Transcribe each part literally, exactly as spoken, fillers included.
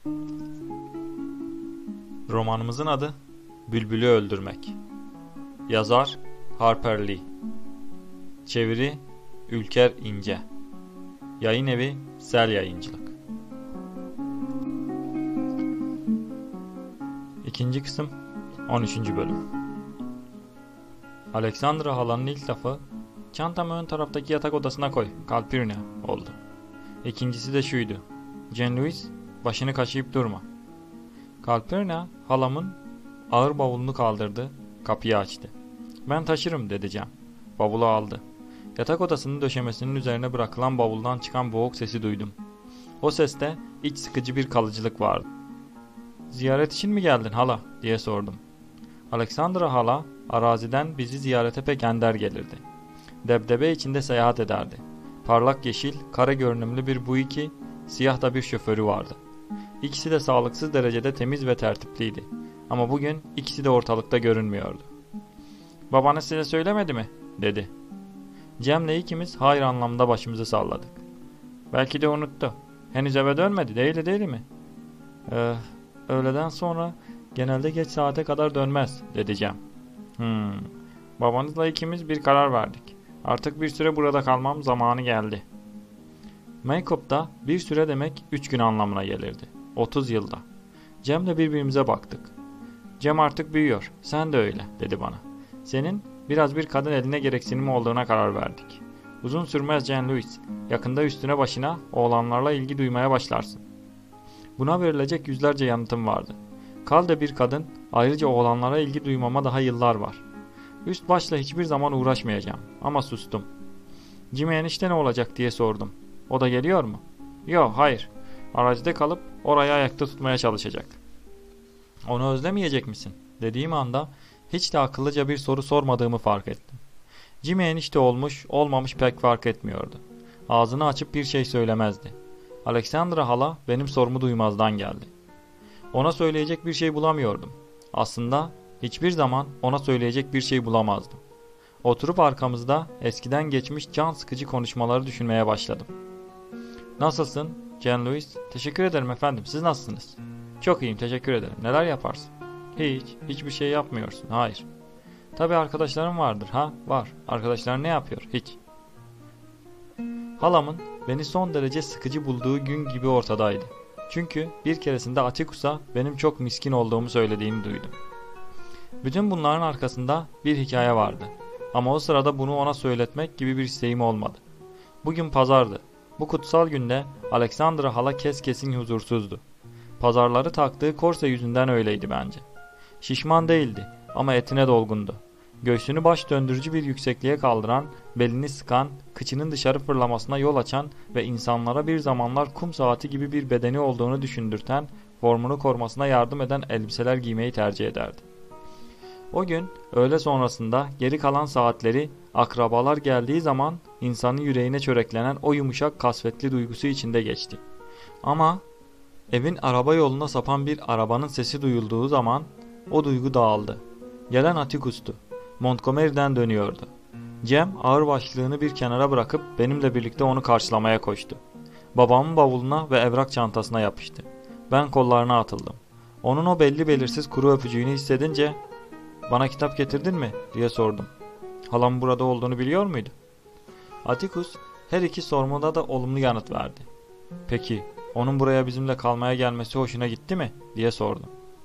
Romanımızın adı Bülbülü Öldürmek. Yazar Harper Lee. Çeviri Ülker İnce. Yayın evi Sel Yayıncılık. İkinci kısım on üçüncü bölüm. Alexandra halanın ilk lafı "Çantamı ön taraftaki yatak odasına koy, Calpurnia" oldu. İkincisi de şuydu: "Jean-Louis, başını kaşıyıp durma." Calpurnia halamın ağır bavulunu kaldırdı, kapıyı açtı. "Ben taşırım" dedi Cem. Bavulu aldı. Yatak odasının döşemesinin üzerine bırakılan bavuldan çıkan boğuk sesi duydum. O seste iç sıkıcı bir kalıcılık vardı. "Ziyaret için mi geldin hala?" diye sordum. Alexandra hala araziden bizi ziyarete pek ender gelirdi. Debdebe içinde seyahat ederdi. Parlak yeşil, kare görünümlü bir Buick'i, siyah da bir şoförü vardı. İkisi de sağlıksız derecede temiz ve tertipliydi. Ama bugün ikisi de ortalıkta görünmüyordu. "Babanız size söylemedi mi?" dedi. Cem'le ikimiz hayır anlamda başımızı salladık. "Belki de unuttu. Henüz eve dönmedi değil değil mi?" Ee, öğleden sonra genelde geç saate kadar dönmez dedi Cem. Hmm. Babanızla ikimiz bir karar verdik. Artık bir süre burada kalmam zamanı geldi. Makeup'ta bir süre demek üç gün anlamına gelirdi. otuz yılda. Cem'le birbirimize baktık. "Cem artık büyüyor. Sen de öyle" dedi bana. "Senin biraz bir kadın eline gereksinimi olduğuna karar verdik. Uzun sürmez Jean-Louis. Yakında üstüne başına oğlanlarla ilgi duymaya başlarsın." Buna verilecek yüzlerce yanıtım vardı. Kal de bir kadın, ayrıca oğlanlara ilgi duymama daha yıllar var. Üst başla hiçbir zaman uğraşmayacağım ama sustum. "Jimmy enişte ne olacak?" diye sordum. "O da geliyor mu?" "Yok, hayır. Aracıda kalıp orayı ayakta tutmaya çalışacak." "Onu özlemeyecek misin?" dediğim anda hiç de akıllıca bir soru sormadığımı fark ettim. Jimmy enişte olmuş, olmamış pek fark etmiyordu. Ağzını açıp bir şey söylemezdi. Alexandra hala benim sorumu duymazdan geldi. Ona söyleyecek bir şey bulamıyordum. Aslında hiçbir zaman ona söyleyecek bir şey bulamazdım. Oturup arkamızda eskiden geçmiş can sıkıcı konuşmaları düşünmeye başladım. "Nasılsın Jean-Louis?" "Teşekkür ederim efendim. Siz nasılsınız?" "Çok iyiyim, teşekkür ederim. Neler yaparsın?" "Hiç. Hiçbir şey yapmıyorsun." "Hayır." "Tabii arkadaşlarım vardır." "Ha, var. Arkadaşlar ne yapıyor?" "Hiç." Halamın beni son derece sıkıcı bulduğu gün gibi ortadaydı. Çünkü bir keresinde Atticus'a benim çok miskin olduğumu söylediğini duydum. Bütün bunların arkasında bir hikaye vardı. Ama o sırada bunu ona söyletmek gibi bir isteğim olmadı. Bugün pazardı. Bu kutsal günde Alexandra hala kes kesin huzursuzdu. Pazarları taktığı korse yüzünden öyleydi bence. Şişman değildi ama etine dolgundu. Göğsünü baş döndürücü bir yüksekliğe kaldıran, belini sıkan, kıçının dışarı fırlamasına yol açan ve insanlara bir zamanlar kum saati gibi bir bedeni olduğunu düşündürten, formunu korumasına yardım eden elbiseler giymeyi tercih ederdi. O gün öğle sonrasında geri kalan saatleri akrabalar geldiği zaman insanın yüreğine çöreklenen o yumuşak kasvetli duygusu içinde geçti. Ama evin araba yoluna sapan bir arabanın sesi duyulduğu zaman o duygu dağıldı. Gelen Atticus'tu. Montgomery'den dönüyordu. Cem ağırbaşlılığını bir kenara bırakıp benimle birlikte onu karşılamaya koştu. Babamın bavuluna ve evrak çantasına yapıştı. Ben kollarına atıldım. Onun o belli belirsiz kuru öpücüğünü hissedince "Bana kitap getirdin mi?" diye sordum. "Halam burada olduğunu biliyor muydu?" Atticus her iki sormada da olumlu yanıt verdi. "Peki onun buraya bizimle kalmaya gelmesi hoşuna gitti mi?" diye sordum.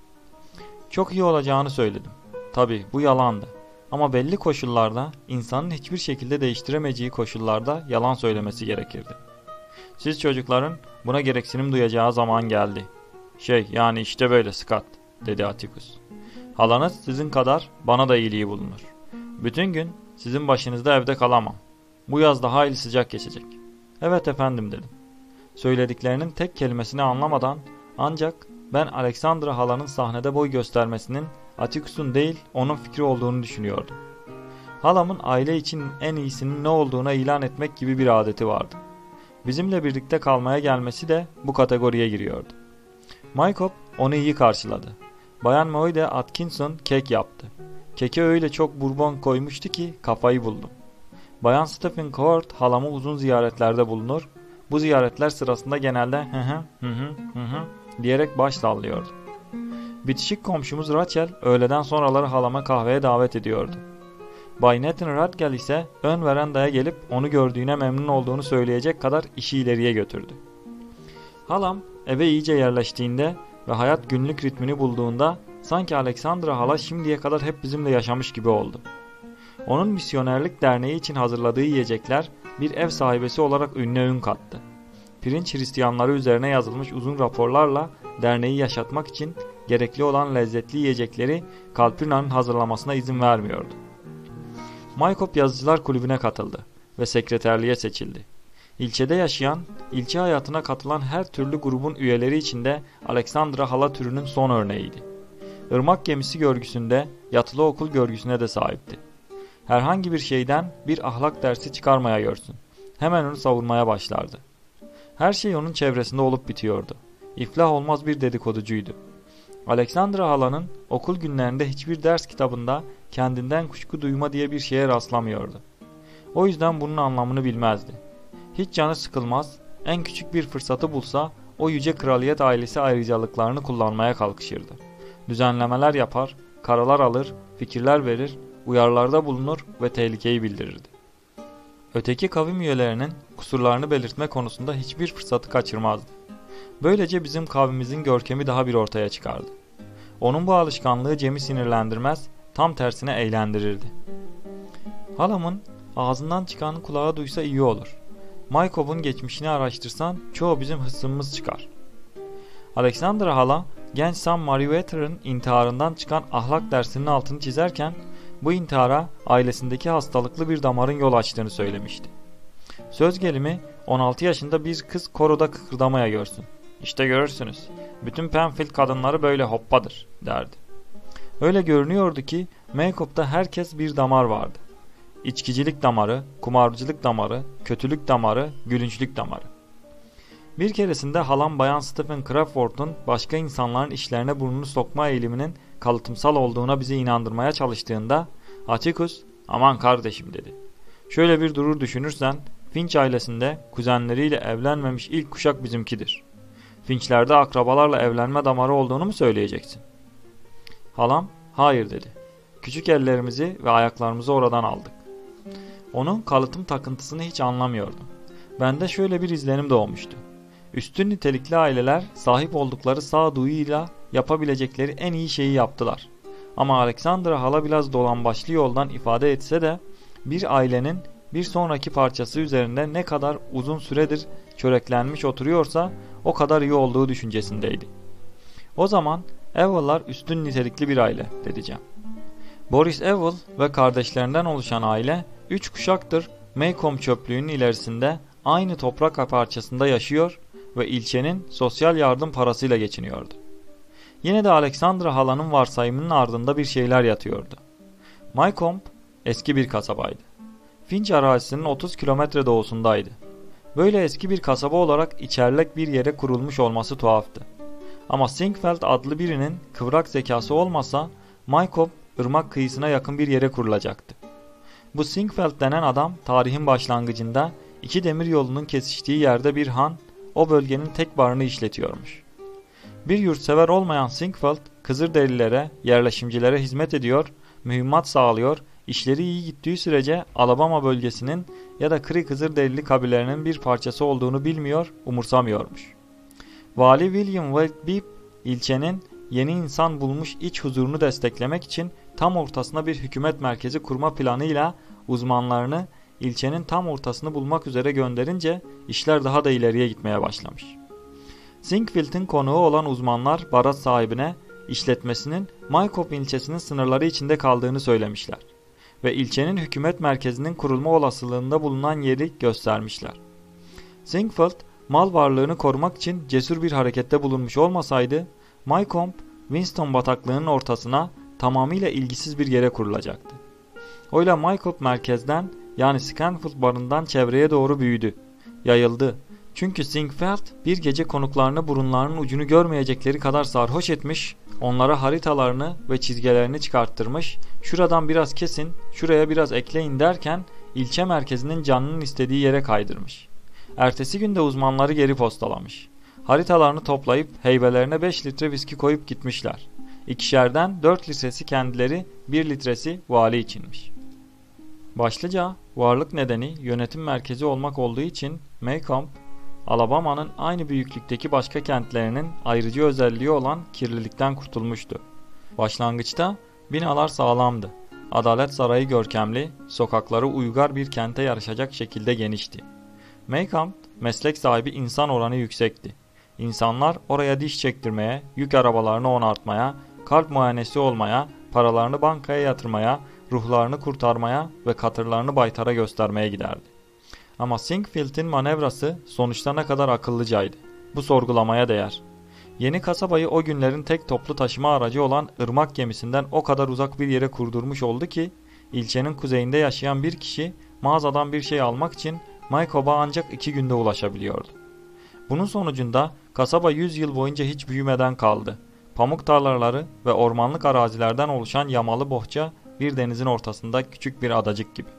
Çok iyi olacağını söyledim. Tabii bu yalandı. Ama belli koşullarda, insanın hiçbir şekilde değiştiremeyeceği koşullarda yalan söylemesi gerekirdi. "Siz çocukların buna gereksinim duyacağı zaman geldi. Şey yani işte böyle Scott" dedi Atticus. "Halanız sizin kadar bana da iyiliği bulunur. Bütün gün sizin başınızda evde kalamam. Bu yaz da hayli sıcak geçecek." "Evet efendim" dedim. Söylediklerinin tek kelimesini anlamadan, ancak ben Alexandra halanın sahnede boy göstermesinin Atticus'un değil onun fikri olduğunu düşünüyordum. Halamın aile için en iyisinin ne olduğuna ilan etmek gibi bir adeti vardı. Bizimle birlikte kalmaya gelmesi de bu kategoriye giriyordu. Maykop onu iyi karşıladı. Bayan Moide Atkinson kek yaptı. Keke öyle çok bourbon koymuştu ki kafayı buldum. Bayan Stephen Court halama uzun ziyaretlerde bulunur. Bu ziyaretler sırasında genelde hı hı hı hı hı hı diyerek baş sallıyordu. Bitişik komşumuz Rachel öğleden sonraları halama kahveye davet ediyordu. Bay Nathan Radgel ise ön verandaya gelip onu gördüğüne memnun olduğunu söyleyecek kadar işi ileriye götürdü. Halam eve iyice yerleştiğinde ve hayat günlük ritmini bulduğunda sanki Alexandra hala şimdiye kadar hep bizimle yaşamış gibi oldu. Onun misyonerlik derneği için hazırladığı yiyecekler bir ev sahibesi olarak ününe ün kattı. Pirinç Hristiyanları üzerine yazılmış uzun raporlarla derneği yaşatmak için gerekli olan lezzetli yiyecekleri Kalpurna'nın hazırlamasına izin vermiyordu. Maykop Yazıcılar Kulübü'ne katıldı ve sekreterliğe seçildi. İlçede yaşayan, ilçe hayatına katılan her türlü grubun üyeleri içinde Alexandra hala türünün son örneğiydi. Irmak gemisi görgüsünde, yatılı okul görgüsüne de sahipti. Herhangi bir şeyden bir ahlak dersi çıkarmaya görsün. Hemen onu savunmaya başlardı. Her şey onun çevresinde olup bitiyordu. İflah olmaz bir dedikoducuydu. Alexandra halanın okul günlerinde hiçbir ders kitabında kendinden kuşku duyma diye bir şeye rastlamıyordu. O yüzden bunun anlamını bilmezdi. Hiç canı sıkılmaz, en küçük bir fırsatı bulsa o yüce kraliyet ailesi ayrıcalıklarını kullanmaya kalkışırdı. Düzenlemeler yapar, kararlar alır, fikirler verir, uyarılarda bulunur ve tehlikeyi bildirirdi. Öteki kavim üyelerinin kusurlarını belirtme konusunda hiçbir fırsatı kaçırmazdı. Böylece bizim kavmimizin görkemi daha bir ortaya çıkardı. Onun bu alışkanlığı Cem'i sinirlendirmez, tam tersine eğlendirirdi. Halamın ağzından çıkanı kulağa duysa iyi olur. Maykop'un geçmişini araştırsan çoğu bizim hısımımız çıkar. Alexandra hala genç Sam Meriwether'ın intiharından çıkan ahlak dersinin altını çizerken bu intihara ailesindeki hastalıklı bir damarın yol açtığını söylemişti. Söz gelimi on altı yaşında bir kız koroda kıkırdamaya görsün. İşte görürsünüz. Bütün Penfield kadınları böyle hoppadır derdi. Öyle görünüyordu ki Maykop'ta herkes bir damar vardı. İçkicilik damarı, kumarcılık damarı, kötülük damarı, gülünçlük damarı. Bir keresinde halam Bayan Stephen Crawford'un başka insanların işlerine burnunu sokma eğiliminin kalıtımsal olduğuna bizi inandırmaya çalıştığında Atticus, aman kardeşim dedi. Şöyle bir durur düşünürsen Finch ailesinde kuzenleriyle evlenmemiş ilk kuşak bizimkidir. Finch'lerde akrabalarla evlenme damarı olduğunu mu söyleyeceksin? Halam hayır dedi. Küçük ellerimizi ve ayaklarımızı oradan aldık. Onun kalıtım takıntısını hiç anlamıyordum. Bende şöyle bir izlenim doğmuştu. Üstün nitelikli aileler sahip oldukları sağduyuyla yapabilecekleri en iyi şeyi yaptılar. Ama Alexandra hala biraz dolambaçlı yoldan ifade etse de bir ailenin bir sonraki parçası üzerinde ne kadar uzun süredir çöreklenmiş oturuyorsa o kadar iyi olduğu düşüncesindeydi. O zaman Ewell'lar üstün nitelikli bir aile diyeceğim. Boris Ewell ve kardeşlerinden oluşan aile üç kuşaktır Maycomb çöplüğünün ilerisinde aynı toprak parçasında yaşıyor ve ilçenin sosyal yardım parasıyla geçiniyordu. Yine de Alexandra halanın varsayımının ardında bir şeyler yatıyordu. Maycomb eski bir kasabaydı. Finch arazisinin otuz kilometre doğusundaydı. Böyle eski bir kasaba olarak içerlek bir yere kurulmuş olması tuhaftı. Ama Sinkfeld adlı birinin kıvrak zekası olmasa Maycomb ırmak kıyısına yakın bir yere kurulacaktı. Bu Sinkfeld denen adam tarihin başlangıcında iki demir yolunun kesiştiği yerde bir han, o bölgenin tek barını işletiyormuş. Bir yurtsever olmayan Sinkfeld, Kızılderililere, yerleşimcilere hizmet ediyor, mühimmat sağlıyor, işleri iyi gittiği sürece Alabama bölgesinin ya da Cree Kızılderili kabilelerinin bir parçası olduğunu bilmiyor, umursamıyormuş. Vali William Wade ilçenin yeni insan bulmuş iç huzurunu desteklemek için tam ortasına bir hükümet merkezi kurma planıyla uzmanlarını ilçenin tam ortasını bulmak üzere gönderince işler daha da ileriye gitmeye başlamış. Sinkfield'in konuğu olan uzmanlar barat sahibine işletmesinin Maycomb ilçesinin sınırları içinde kaldığını söylemişler ve ilçenin hükümet merkezinin kurulma olasılığında bulunan yeri göstermişler. Sinkfield mal varlığını korumak için cesur bir harekette bulunmuş olmasaydı Maycomb, Winston bataklığının ortasına tamamıyla ilgisiz bir yere kurulacaktı. Oyla Maycomb merkezden yani Scanfield barından çevreye doğru büyüdü, yayıldı. Çünkü Sinkfeld bir gece konuklarını burunlarının ucunu görmeyecekleri kadar sarhoş etmiş, onlara haritalarını ve çizgilerini çıkarttırmış, şuradan biraz kesin, şuraya biraz ekleyin derken ilçe merkezinin canının istediği yere kaydırmış. Ertesi günde uzmanları geri postalamış. Haritalarını toplayıp heybelerine beş litre viski koyup gitmişler. İkişerden dört litresi kendileri, bir litresi vali içinmiş. Başlıca varlık nedeni yönetim merkezi olmak olduğu için Maycomb, Alabama'nın aynı büyüklükteki başka kentlerinin ayrıcı özelliği olan kirlilikten kurtulmuştu. Başlangıçta binalar sağlamdı. Adalet Sarayı görkemli, sokakları uygar bir kente yarışacak şekilde genişti. Maycomb, meslek sahibi insan oranı yüksekti. İnsanlar oraya diş çektirmeye, yük arabalarını onartmaya, kalp muayenesi olmaya, paralarını bankaya yatırmaya, ruhlarını kurtarmaya ve katırlarını baytara göstermeye giderdi. Ama Sinkfield'in manevrası sonuçta ne kadar akıllıcaydı. Bu sorgulamaya değer. Yeni kasabayı o günlerin tek toplu taşıma aracı olan ırmak gemisinden o kadar uzak bir yere kurdurmuş oldu ki, ilçenin kuzeyinde yaşayan bir kişi mağazadan bir şey almak için Maycomb'a ancak iki günde ulaşabiliyordu. Bunun sonucunda kasaba yüz yıl boyunca hiç büyümeden kaldı. Pamuk tarlaları ve ormanlık arazilerden oluşan yamalı bohça bir denizin ortasında küçük bir adacık gibi.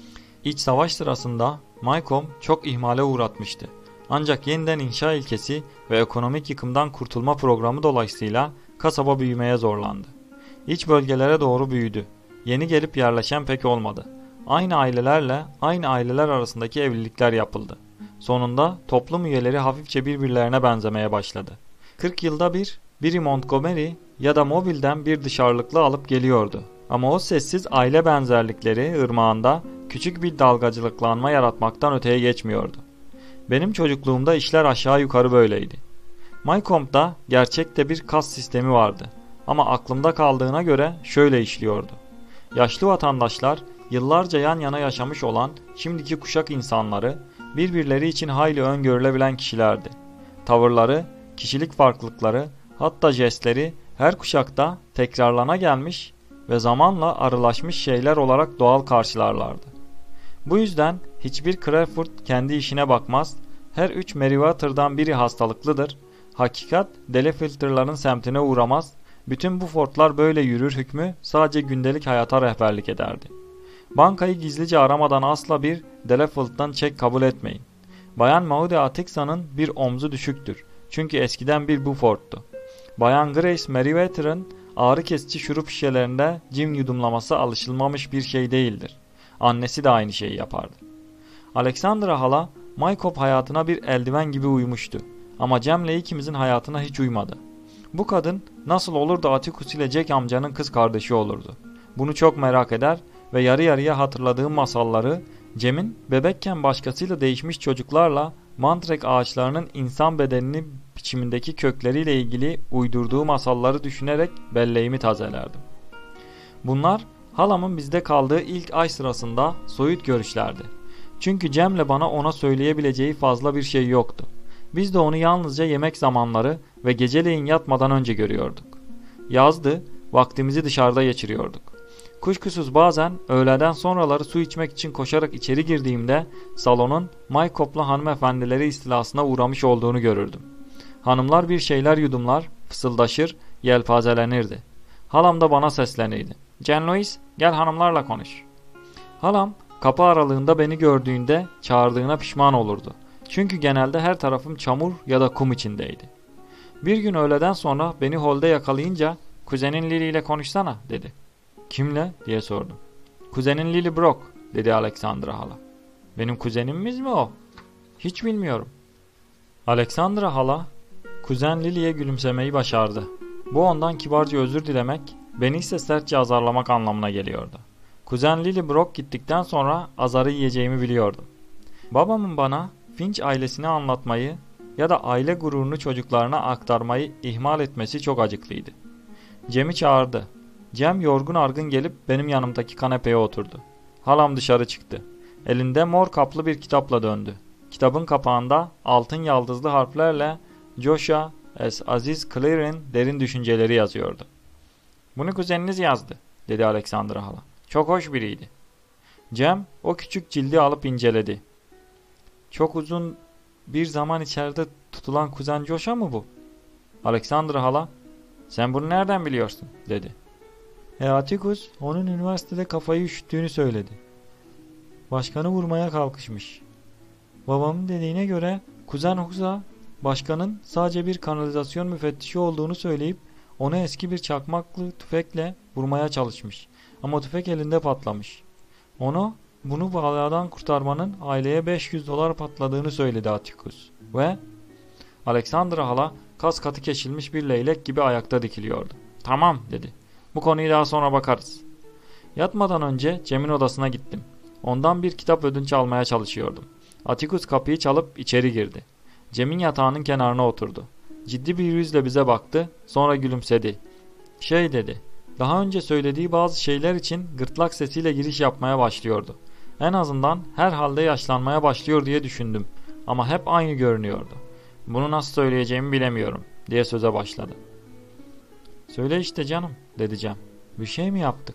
İç savaş sırasında Maycomb çok ihmale uğratmıştı. Ancak yeniden inşa ilkesi ve ekonomik yıkımdan kurtulma programı dolayısıyla kasaba büyümeye zorlandı. İç bölgelere doğru büyüdü. Yeni gelip yerleşen pek olmadı. Aynı ailelerle aynı aileler arasındaki evlilikler yapıldı. Sonunda toplum üyeleri hafifçe birbirlerine benzemeye başladı. kırk yılda bir biri Montgomery ya da Mobile'den bir dışarılıklı alıp geliyordu. Ama o sessiz aile benzerlikleri ırmağında küçük bir dalgacılıklanma yaratmaktan öteye geçmiyordu. Benim çocukluğumda işler aşağı yukarı böyleydi. Maycomb'da gerçekte bir kas sistemi vardı. Ama aklımda kaldığına göre şöyle işliyordu. Yaşlı vatandaşlar, yıllarca yan yana yaşamış olan şimdiki kuşak insanları, birbirleri için hayli öngörülebilen kişilerdi. Tavırları, kişilik farklılıkları, hatta jestleri her kuşakta tekrarlana gelmiş ve zamanla arılaşmış şeyler olarak doğal karşılarlardı. Bu yüzden hiçbir Crawford kendi işine bakmaz, her üç Meriwether'dan biri hastalıklıdır, hakikat Delafielder'ların semtine uğramaz, bütün bu fortlar böyle yürür hükmü sadece gündelik hayata rehberlik ederdi. Bankayı gizlice aramadan asla bir Delafield'dan çek kabul etmeyin. Bayan Maude Atkinson'ın bir omzu düşüktür. Çünkü eskiden bir Beaufort'tu. Bayan Grace Meriwether'ın ağrı kesici şurup şişelerinde cim yudumlaması alışılmamış bir şey değildir. Annesi de aynı şeyi yapardı. Alexandra hala Maycomb hayatına bir eldiven gibi uymuştu. Ama Cem'le ikimizin hayatına hiç uymadı. Bu kadın nasıl olur da Atticus ile Jack amcanın kız kardeşi olurdu. Bunu çok merak eder ve yarı yarıya hatırladığım masalları Cem'in bebekken başkasıyla değişmiş çocuklarla mandrake ağaçlarının insan bedenini biçimindeki kökleriyle ilgili uydurduğu masalları düşünerek belleğimi tazelerdim. Bunlar halamın bizde kaldığı ilk ay sırasında soyut görüşlerdi. Çünkü Cem'le bana ona söyleyebileceği fazla bir şey yoktu. Biz de onu yalnızca yemek zamanları ve geceleyin yatmadan önce görüyorduk. Yazdı, vaktimizi dışarıda geçiriyorduk. Kuşkusuz bazen öğleden sonraları su içmek için koşarak içeri girdiğimde salonun Maycomb'lu hanımefendileri istilasına uğramış olduğunu görürdüm. Hanımlar bir şeyler yudumlar, fısıldaşır, yelpazelenirdi. Halam da bana seslenirdi. "Jean Louis, gel hanımlarla konuş." Halam kapı aralığında beni gördüğünde çağırdığına pişman olurdu. Çünkü genelde her tarafım çamur ya da kum içindeydi. Bir gün öğleden sonra beni holde yakalayınca "Kuzenin Lily ile konuşsana," dedi. "Kimle?" diye sordum. "Kuzenin Lily Brock," dedi Alexandra hala. "Benim kuzenimiz mi o?" "Hiç bilmiyorum." Alexandra hala kuzen Lily'ye gülümsemeyi başardı. Bu ondan kibarca özür dilemek, beni ise sertçe azarlamak anlamına geliyordu. Kuzen Lily Brock gittikten sonra azarı yiyeceğimi biliyordum. Babamın bana Finch ailesini anlatmayı ya da aile gururunu çocuklarına aktarmayı ihmal etmesi çok acıklıydı. Cem'i çağırdı. Cem yorgun argın gelip benim yanımdaki kanepeye oturdu. Halam dışarı çıktı. Elinde mor kaplı bir kitapla döndü. Kitabın kapağında altın yaldızlı harflerle Joshua S. Aziz Clear'in derin düşünceleri yazıyordu. "Bunu kuzeniniz yazdı," dedi Alexandra hala. "Çok hoş biriydi." Cem o küçük cildi alıp inceledi. "Çok uzun bir zaman içeride tutulan kuzen Joshua mı bu?" Alexandra hala, "Sen bunu nereden biliyorsun?" dedi. E Atticus onun üniversitede kafayı üşüttüğünü söyledi. Başkanı vurmaya kalkışmış. Babamın dediğine göre kuzen Huza başkanın sadece bir kanalizasyon müfettişi olduğunu söyleyip onu eski bir çakmaklı tüfekle vurmaya çalışmış. Ama tüfek elinde patlamış. Onu bunu baladan kurtarmanın aileye beş yüz dolar patladığını söyledi Atticus. Ve Alexandra hala kas katı kesilmiş bir leylek gibi ayakta dikiliyordu. Tamam dedi. Bu konuyu daha sonra bakarız. Yatmadan önce Cem'in odasına gittim. Ondan bir kitap ödünç almaya çalışıyordum. Atticus kapıyı çalıp içeri girdi. Cem'in yatağının kenarına oturdu. Ciddi bir yüzle bize baktı, sonra gülümsedi. Şey dedi, daha önce söylediği bazı şeyler için gırtlak sesiyle giriş yapmaya başlıyordu. En azından herhalde yaşlanmaya başlıyor diye düşündüm. Ama hep aynı görünüyordu. Bunu nasıl söyleyeceğimi bilemiyorum diye söze başladı. Söyle işte canım dedi Cem. Bir şey mi yaptık?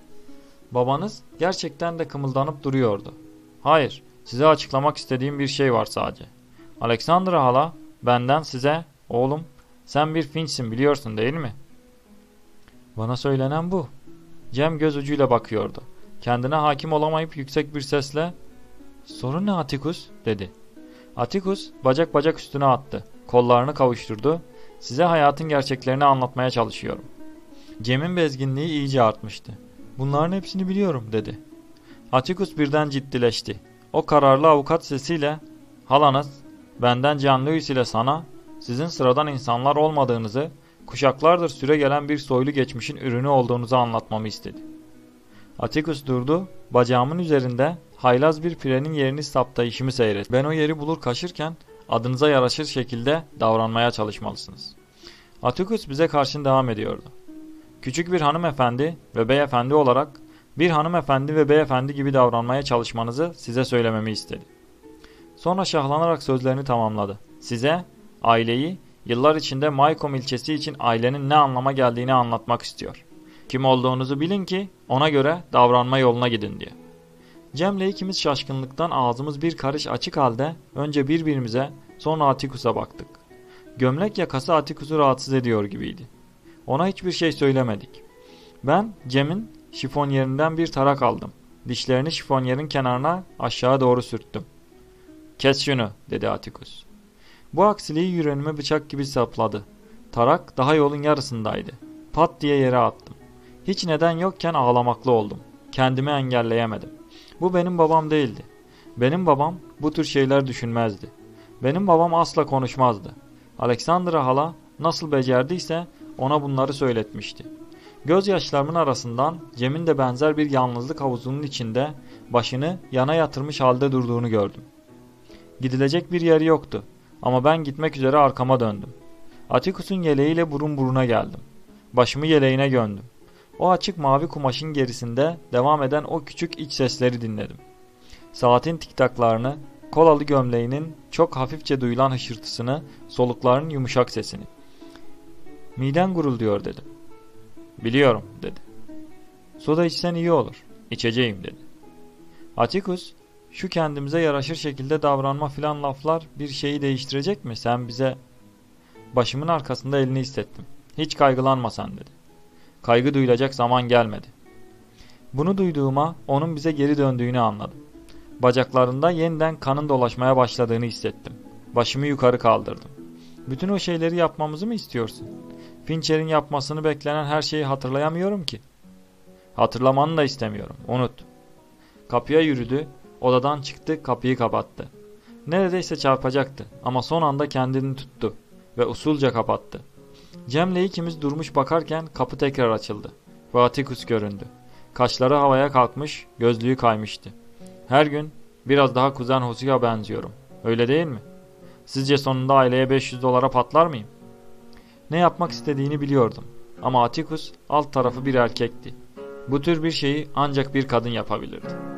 Babanız gerçekten de kımıldanıp duruyordu. Hayır, size açıklamak istediğim bir şey var sadece. Alexandra hala benden size, oğlum sen bir Finch'sin biliyorsun değil mi? Bana söylenen bu. Cem göz ucuyla bakıyordu. Kendine hakim olamayıp yüksek bir sesle sorun ne Atticus dedi. Atticus bacak bacak üstüne attı. Kollarını kavuşturdu. Size hayatın gerçeklerini anlatmaya çalışıyorum. Cem'in bezginliği iyice artmıştı. Bunların hepsini biliyorum dedi. Atticus birden ciddileşti. O kararlı avukat sesiyle halanız benden Jean Louis ile sana sizin sıradan insanlar olmadığınızı, kuşaklardır süre gelen bir soylu geçmişin ürünü olduğunuzu anlatmamı istedi. Atticus durdu, bacağımın üzerinde haylaz bir pirenin yerini saptayışımı seyretti. Ben o yeri bulur kaşırken adınıza yaraşır şekilde davranmaya çalışmalısınız. Atticus bize karşın devam ediyordu. Küçük bir hanımefendi ve beyefendi olarak bir hanımefendi ve beyefendi gibi davranmaya çalışmanızı size söylememi istedi. Sonra şahlanarak sözlerini tamamladı. Size, aileyi, yıllar içinde Maycomb ilçesi için ailenin ne anlama geldiğini anlatmak istiyor. Kim olduğunuzu bilin ki ona göre davranma yoluna gidin diye. Cem'le ikimiz şaşkınlıktan ağzımız bir karış açık halde önce birbirimize sonra Atticus'a baktık. Gömlek yakası Atticus'u rahatsız ediyor gibiydi. Ona hiçbir şey söylemedik. Ben Cem'in şifonyerinden bir tarak aldım. Dişlerini şifonyerin kenarına aşağı doğru sürttüm. Kes şunu dedi Atticus. Bu aksiliği yüreğime bıçak gibi sapladı. Tarak daha yolun yarısındaydı. Pat diye yere attım. Hiç neden yokken ağlamaklı oldum. Kendimi engelleyemedim. Bu benim babam değildi. Benim babam bu tür şeyler düşünmezdi. Benim babam asla konuşmazdı. Alexandra hala nasıl becerdiyse ona bunları söyletmişti. Gözyaşlarımın arasından Cem'in de benzer bir yalnızlık havuzunun içinde başını yana yatırmış halde durduğunu gördüm. Gidilecek bir yeri yoktu ama ben gitmek üzere arkama döndüm. Atticus'un yeleğiyle burun buruna geldim. Başımı yeleğine gömdüm. O açık mavi kumaşın gerisinde devam eden o küçük iç sesleri dinledim. Saatin tiktaklarını, kolalı gömleğinin çok hafifçe duyulan hışırtısını, soluklarının yumuşak sesini. Miden gurulduyor dedim. Biliyorum dedi. Soda içsen iyi olur. İçeceğim dedi. Atticus, şu kendimize yaraşır şekilde davranma filan laflar bir şeyi değiştirecek mi? Sen bize... Başımın arkasında elini hissettim. Hiç kaygılanma sen dedi. Kaygı duyulacak zaman gelmedi. Bunu duyduğuma onun bize geri döndüğünü anladım. Bacaklarında yeniden kanın dolaşmaya başladığını hissettim. Başımı yukarı kaldırdım. Bütün o şeyleri yapmamızı mı istiyorsun? Fincher'in yapmasını beklenen her şeyi hatırlayamıyorum ki. Hatırlamanı da istemiyorum. Unut. Kapıya yürüdü. Odadan çıktı, kapıyı kapattı. Neredeyse çarpacaktı ama son anda kendini tuttu ve usulca kapattı. Cem'le ikimiz durmuş bakarken kapı tekrar açıldı ve Atticus göründü. Kaşları havaya kalkmış, gözlüğü kaymıştı. Her gün biraz daha kuzen Hosea benziyorum. Öyle değil mi? Sizce sonunda aileye beş yüz dolara patlar mıyım? Ne yapmak istediğini biliyordum. Ama Atticus alt tarafı bir erkekti. Bu tür bir şeyi ancak bir kadın yapabilirdi.